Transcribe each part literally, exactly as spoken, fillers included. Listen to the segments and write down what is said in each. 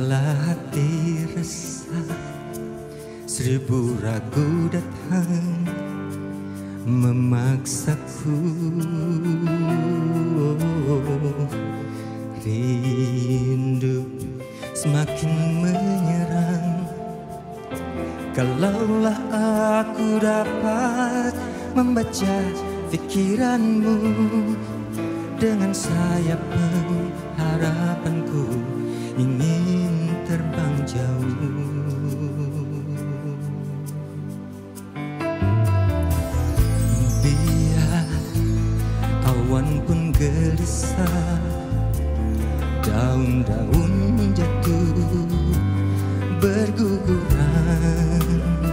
Kala hati resah, seribu ragu datang memaksaku. Rindu semakin menyerang. Kalaulah aku dapat membaca pikiranmu, dengan sayap pengharapanku ingin terbang jauh. Biar awan pun gelisah, daun-daun jatuh berguguran,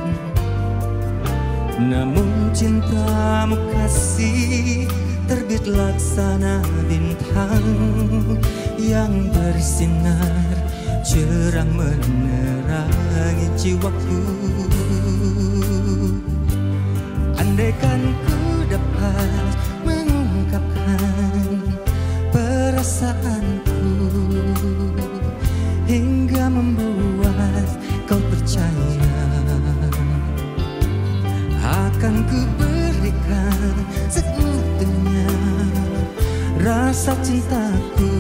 namun cintamu kasih terbit laksana bintang yang bersinar cerah menerangi jiwaku. Andaikan ku dapat mengungkapkan perasaanku hingga membuat kau percaya, akan ku berikan seutuhnya rasa cintaku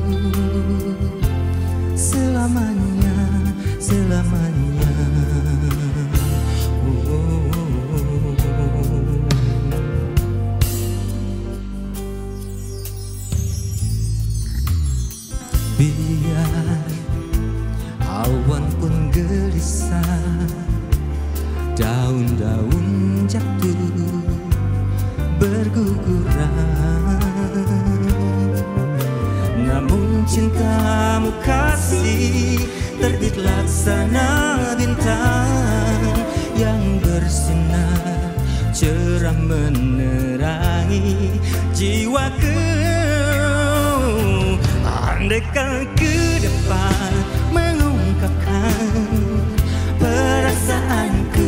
selamanya, selamanya. Oh, oh, oh, oh. Biar awan pun gelisah, daun-daun jatuh berguguran, namun cintamu kasih terbit laksana bintang yang bersinar cerah menerangi jiwaku. Andaikan ku dapat mengungkapkan perasaanku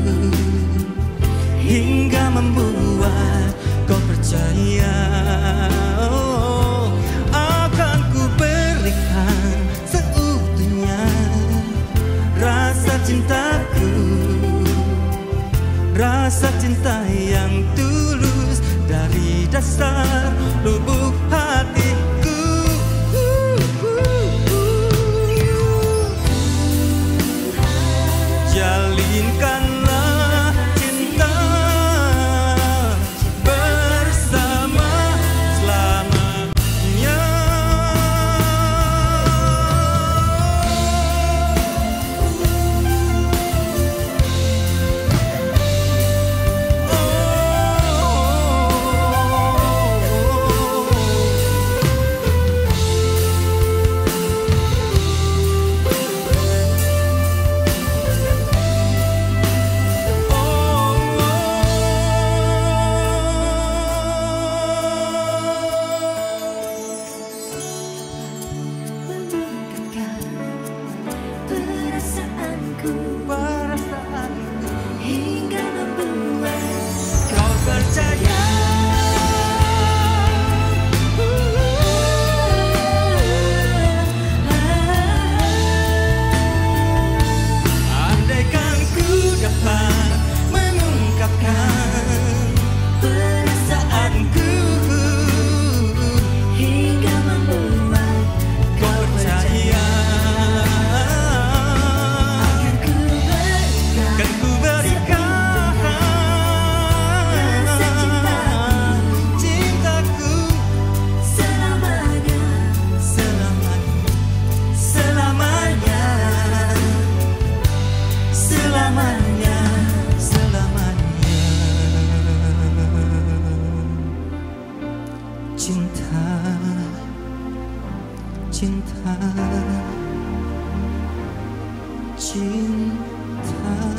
hingga membuat kau percaya, oh, akan ku berikan seutuhnya rasa cintaku, rasa cinta yang tulus dari dasar lubuk hatiku. Jalinkanlah cinta bersama selamanya. Cinta, cinta, cinta.